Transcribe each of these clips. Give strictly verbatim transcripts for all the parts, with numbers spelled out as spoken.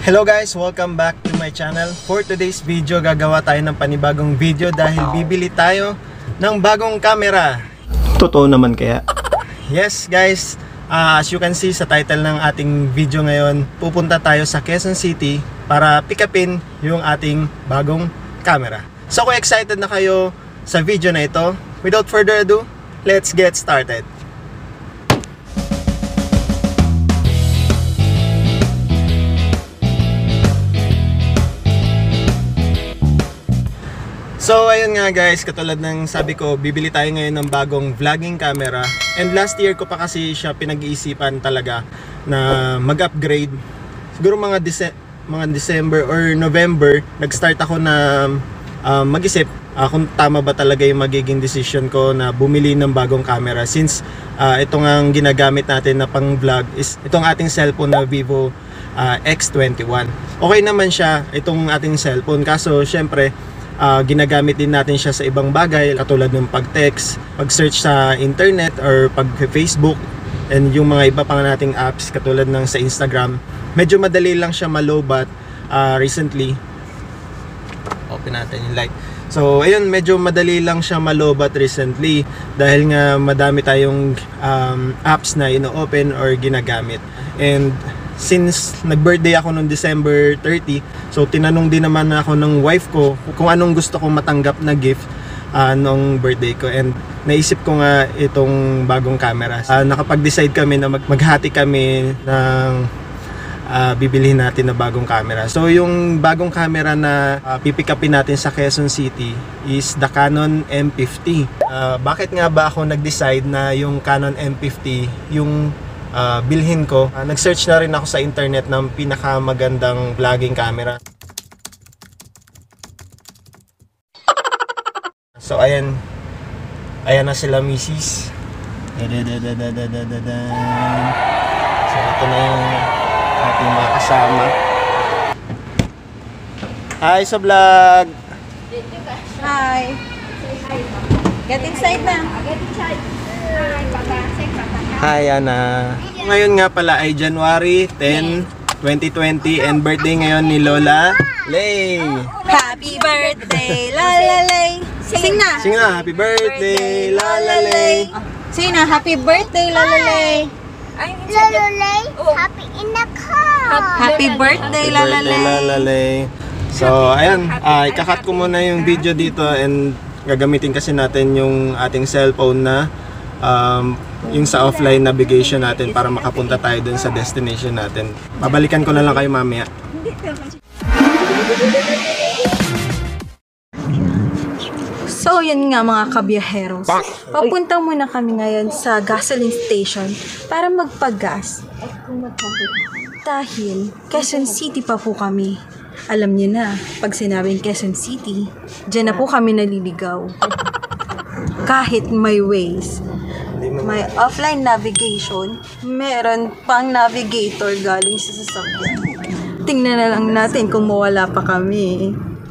Hello guys! Welcome back to my channel. For today's video, gagawa tayo ng panibagong video dahil bibili tayo ng bagong camera. Totoo naman kaya? Yes guys, uh, as you can see sa title ng ating video ngayon, pupunta tayo sa Quezon City para pick upin yung ating bagong camera. So kung excited na kayo sa video na ito, without further ado, let's get started. So ayun nga guys, katulad ng sabi ko, bibili tayo ngayon ng bagong vlogging camera. And last year ko pa kasi siya pinag-iisipan talaga na mag-upgrade. Siguro mga, Dece mga December or November, nag-start ako na uh, mag-isip uh, kung tama ba talaga yung magiging decision ko na bumili ng bagong camera. Since uh, ito nga ang ginagamit natin na pang vlog is itong ating cellphone na Vivo uh, X twenty-one. Okay naman siya itong ating cellphone, kaso syempre Uh, ginagamit din natin siya sa ibang bagay katulad ng pag-text, pag-search sa internet or pag-Facebook and yung mga iba pang nating apps katulad ng sa Instagram. Medyo madali lang siya malobat uh, recently. Open natin yung light. So ayun, medyo madali lang siya malobat recently dahil nga madami tayong um, apps na ino-open or ginagamit. And since nag-birthday ako noong December thirty, so tinanong din naman ako ng wife ko kung anong gusto kong matanggap na gift uh, noong birthday ko, and naisip ko nga itong bagong camera. Uh, nakapag-decide kami na mag maghati kami ng uh, bibilihin natin na bagong camera. So yung bagong camera na uh, pipick upin natin sa Quezon City is the Canon M fifty. Uh, bakit nga ba ako nag-decide na yung Canon M fifty yung Uh, bilhin ko? Uh, nag-search na rin ako sa internet ng pinakamagandang vlogging camera. So ayan, ayan na sila misis. So ito na yung ating mga kasama. Hi sa vlog! Hi! Get inside na! Get inside! Hi Ana! Ngayon nga pala ay January tenth, twenty twenty and birthday ngayon ni Lola Lay! Happy birthday, Lola Lay! Sing na! Sing na! Happy birthday, Lola Lay! Sing na! Happy birthday, Lola Lay! Lola Lay, happy in the car! Happy birthday, Happy Lola birthday, Lay! Lola Lay! So ayan, uh, ikakat ko muna yung video dito and gagamitin kasi natin yung ating cellphone na um, yung sa offline navigation natin para makapunta tayo dun sa destination natin. Babalikan ko na lang kayo mamaya. So yun nga mga kabiyaheros, papunta muna kami ngayon sa gasoline station para magpagas. Dahil Quezon City pa po kami. Alam niyo na, pag sinabing Quezon City, dyan na po kami naliligaw. Kahit may Waze, may offline navigation, meron pang navigator galing sa sasakyan. Tingnan na lang natin kung mawala pa kami.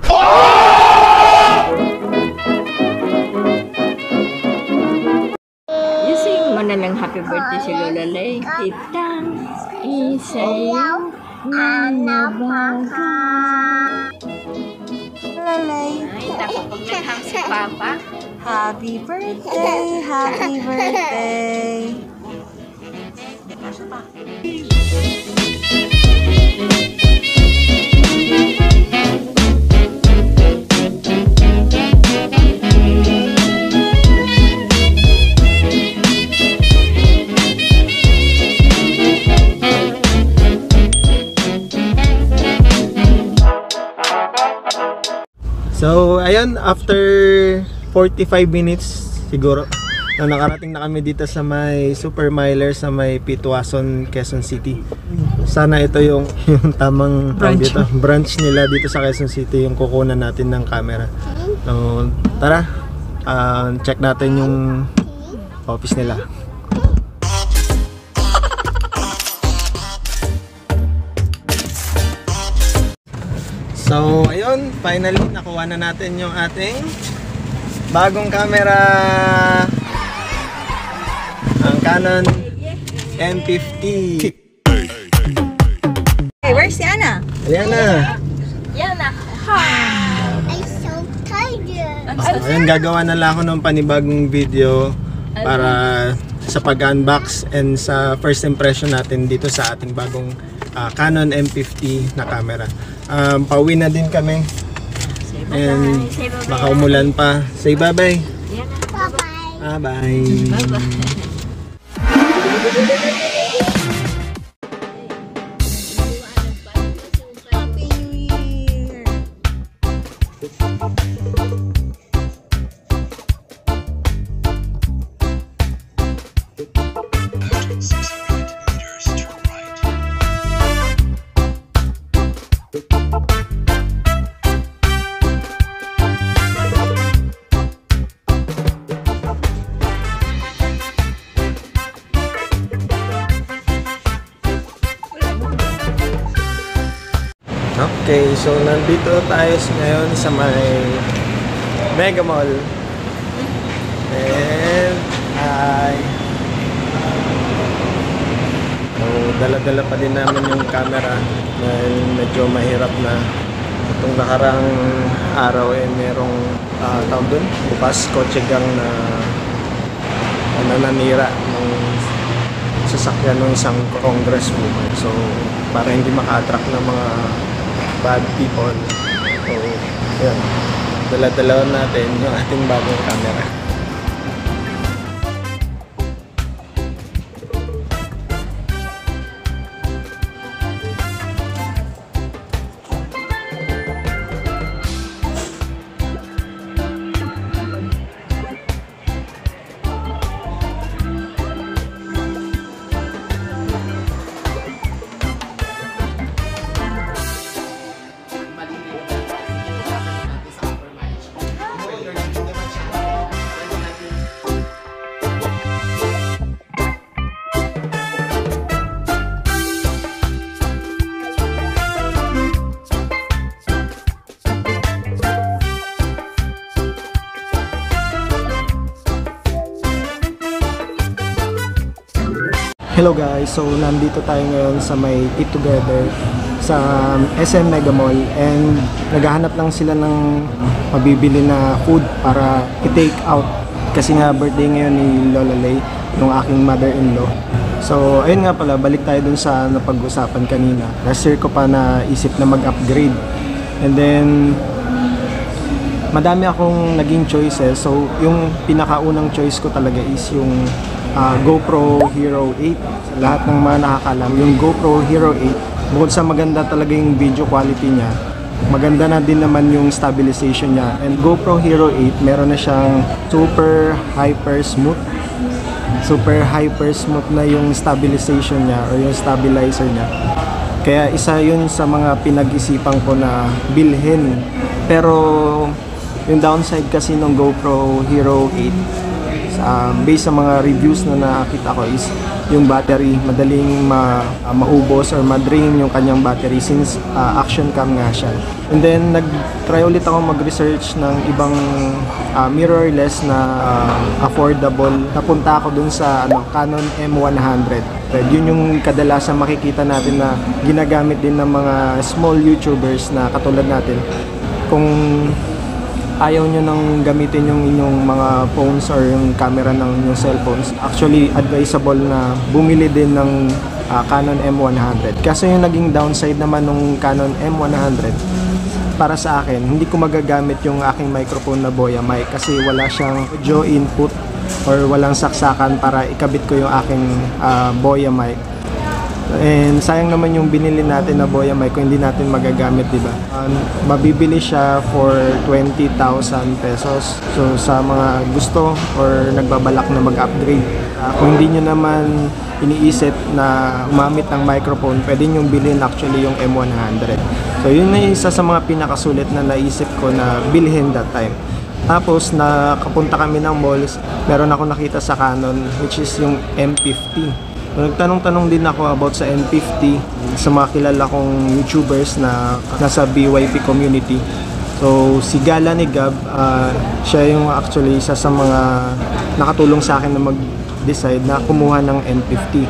You sing mo na lang happy birthday si Lola Lay. Itang isayaw na nabaga. Lola Lay, Ay, tako pag naghang si Papa. happy birthday, happy birthday. So ayun, after forty-five minutes siguro na nakarating na kami dito sa may Super Miler sa may Pitwason, Quezon City. Sana ito yung, yung tamang Branch. dito, branch nila dito sa Quezon City, yung kukunan natin ng camera. So tara, uh, check natin yung office nila. So ayun, finally nakuha na natin yung ating bagong camera, ang Canon M fifty. Hey, where's si Ana? Ayan na. Yan na. I'm so tired. So, ayan, gagawa na lang ako ng panibagong video para sa pag-unbox and sa first impression natin dito sa ating bagong ah, Canon M fifty na camera. Um, pauwi na din kami. And Say bye-bye. baka umulan pa. Say bye-bye. Yan na. Bye-bye. Bye-bye. Bye-bye. Happy New Year! Okay, so nandito tayo ngayon sa may Mega Mall. And hi. So, dala-dala pa din namin yung camera dahil medyo mahirap na itong nakarang araw eh merong uh, tawag dun, bukas kotse gang na ano, nanira ng sasakyan ng isang congresswoman. So, para hindi maka-attract ng mga bad people. So, yan. Dala-dala natin yung ating bagong camera. Hello guys, so nandito tayo ngayon sa may Eat Together sa S M Mega Mall and naghahanap lang sila ng mabibili na food para i-take out kasi nga birthday ngayon ni Lola Lay, yung aking mother-in-law. So ayun nga pala, balik tayo dun sa napag-usapan kanina. Last year ko pa naisip na mag-upgrade and then madami akong naging choices. So yung pinakaunang choice ko talaga is yung Uh, GoPro Hero eight. Sa lahat ng mga nakakalam, yung GoPro Hero eight, bukod sa maganda talaga yung video quality niya, maganda na din naman yung stabilization niya. And GoPro Hero eight, meron na siyang super hyper smooth. Super hyper smooth na yung stabilization niya or yung stabilizer niya. Kaya isa yun sa mga pinag-isipan ko na bilhin. Pero yung downside kasi ng GoPro Hero eight, Uh, based sa mga reviews na nakita ko is yung battery madaling ma, uh, maubos or ma-drain yung kanyang battery since uh, action cam nga siya. And then nag-try ulit ako mag-research ng ibang uh, mirrorless na uh, affordable. Napunta ako dun sa ano, Canon M one hundred. Yun yung kadalasan makikita natin na ginagamit din ng mga small YouTubers na katulad natin. Kung ayaw nyo nang gamitin yung inyong mga phones or yung camera ng inyong cellphones, actually advisable na bumili din ng uh, Canon M one hundred. Kasi yung naging downside naman ng Canon M one hundred para sa akin, hindi ko magagamit yung aking microphone na Boya mic kasi wala siyang audio input or walang saksakan para ikabit ko yung aking uh, Boya mic. And sayang naman yung binili natin na Boya mic kung hindi natin magagamit, di ba? Um, mabibili siya for twenty thousand pesos. So sa mga gusto or nagbabalak na mag-upgrade, uh, kung hindi nyo naman iniisip na umamit ng microphone, pwede nyo bilhin actually yung M one hundred. So yun na isa sa mga pinakasulit na naisip ko na bilhin that time. Tapos nakapunta kami ng malls, meron ako nakita sa Canon which is yung M fifty. Nagtanong-tanong din ako about sa M fifty sa mga kilala kong YouTubers na nasa B Y P community. So si Gala ni Gab, uh, siya yung actually isa sa mga nakatulong sa akin na mag-decide na kumuha ng M fifty.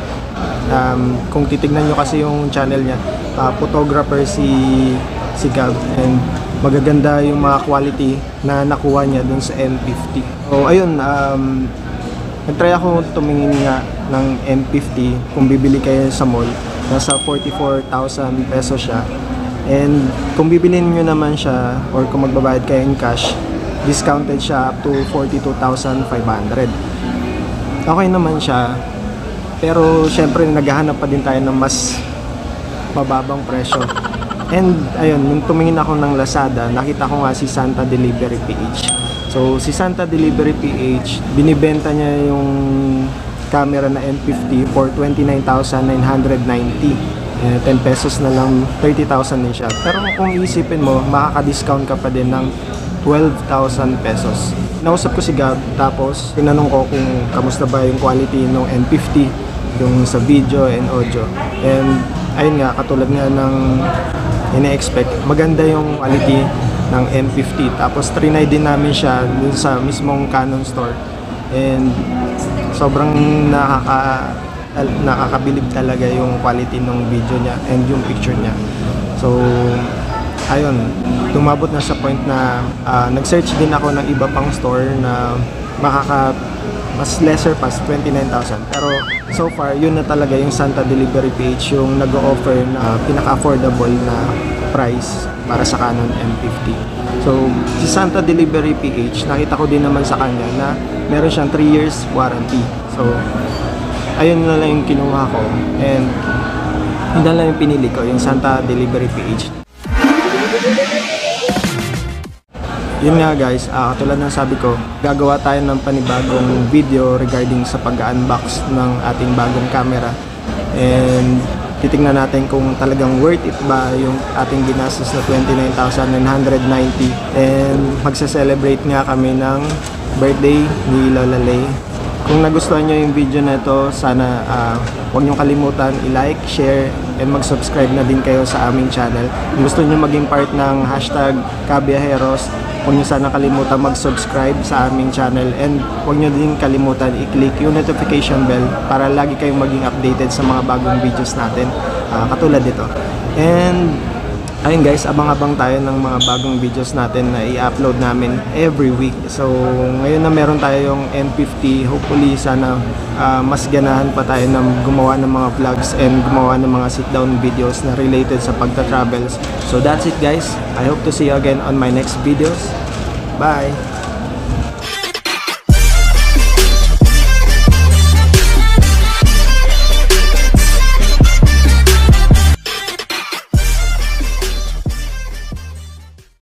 Um, kung titignan nyo kasi yung channel niya, uh, photographer si si Gab, and magaganda yung mga quality na nakuha niya dun sa N fifty. So ayun, um, nagtry ako tumingin nga ng N fifty kung bibili kayo sa mall. Nasa forty-four thousand pesos siya. And kung bibilin nyo naman siya or kung magbabayad kayo in cash, discounted siya up to forty-two thousand five hundred. Okay naman siya, pero syempre naghahanap pa din tayo ng mas mababang presyo. And ayun, nung tumingin ako ng Lazada, nakita ko nga si Santa Delivery P H. So si Santa Delivery P H, binibenta niya yung camera na N fifty for twenty-nine thousand nine hundred ninety. Eh, ten pesos na lang, thirty thousand din siya. Pero kung iisipin mo, makaka-discount ka pa din ng twelve thousand pesos. Nausap ko si Gab, tapos tinanong ko kung kamusta ba yung quality ng N fifty, yung sa video and audio. And ayun nga, katulad nga ng ina-expect, maganda yung quality ng N fifty. Tapos trinay din namin siya dun sa mismong Canon store. And sobrang nakaka nakakabilib talaga yung quality ng video niya and yung picture niya. So ayun, tumabot na sa point na uh, nag-search din ako ng iba pang store na makaka mas lesser pa, twenty-nine thousand. Pero so far, yun na talaga yung Santa Delivery P H yung nag-o-offer na pinaka-affordable na price para sa Canon M fifty. So si Santa Delivery P H, nakita ko din naman sa kanya na meron siyang three years warranty. So ayun na lang yung kinuha ko, and yun na lang yung pinili ko, yung Santa Delivery P H. Yun nga guys, uh, katulad ng sabi ko, gagawa tayo ng panibagong video regarding sa pag-unbox ng ating bagong camera, and titingnan natin kung talagang worth it ba yung ating ginastos na twenty-nine thousand nine hundred ninety. And magse-celebrate nga kami ng birthday ni Lola Lay. Kung nagustuhan nyo yung video na ito, sana uh, huwag nyo kalimutan i-like, share, and mag-subscribe na din kayo sa aming channel. Kung gusto nyo maging part ng hashtag Kabiyaheros, huwag nyo sana kalimutan mag-subscribe sa aming channel, and huwag nyo din kalimutan i-click yung notification bell para lagi kayong maging updated sa mga bagong videos natin, uh, katulad dito. And ayun guys, abang-abang tayo ng mga bagong videos natin na i-upload namin every week. So ngayon na meron tayo yung N fifty, hopefully sana uh, mas ganahan pa tayo ng gumawa ng mga vlogs and gumawa ng mga sit-down videos na related sa pagta-travels. So that's it guys, I hope to see you again on my next videos. Bye!